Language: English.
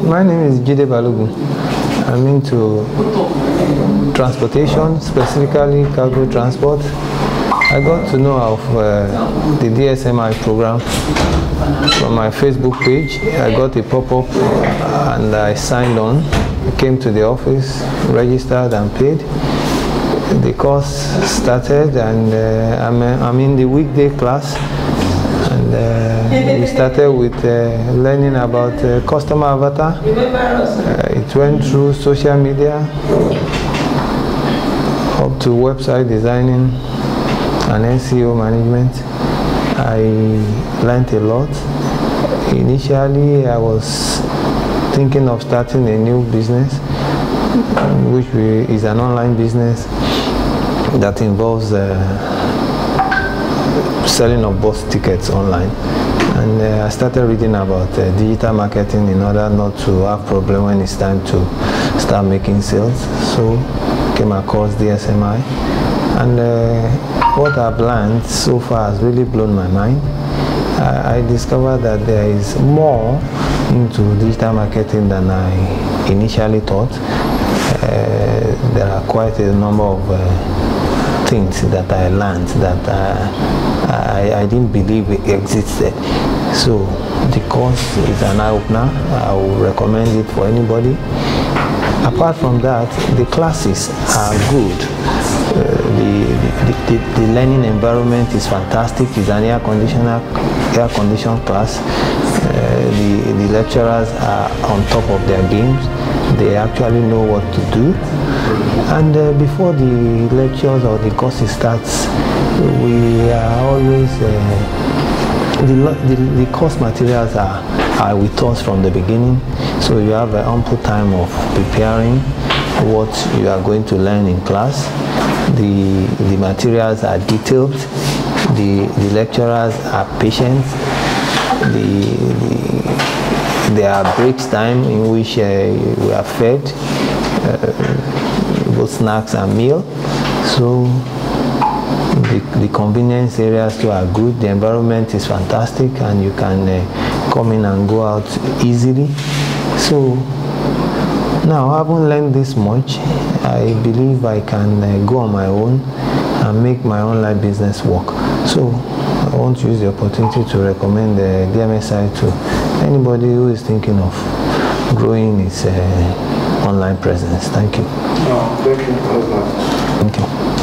My name is Jide Balogun. I'm into transportation, specifically cargo transport. I got to know of the DSMI program from my Facebook page. I got a pop-up and I signed on. I came to the office, registered and paid. The course started and I'm in the weekday class. And we started with learning about customer avatar. It went through social media up to website designing and SEO management. I learned a lot. Initially, I was thinking of starting a new business, which is an online business that involves selling of bus tickets online. And I started reading about digital marketing in order not to have problem when it's time to start making sales. So came across DSMI, and what I've learned so far has really blown my mind. I discovered that there is more into digital marketing than I initially thought. There are quite a number of things that I learned that I didn't believe it existed. So the course is an eye-opener. I will recommend it for anybody. Apart from that, the classes are good. The learning environment is fantastic. It's an air-conditioned class. The lecturers are on top of their games. They actually know what to do. And before the lectures or the courses starts, we are always the course materials are with us from the beginning, so you have ample time of preparing what you are going to learn in class. The materials are detailed. The lecturers are patient. There are breaks time in which we are fed both snacks and meal. So the convenience areas too are good. The environment is fantastic, and you can come in and go out easily. So now, having learned this much, I believe I can go on my own and make my online business work. So I want to use the opportunity to recommend the DMSI to anybody who is thinking of growing his online presence. Thank you. Thank you. Thank you.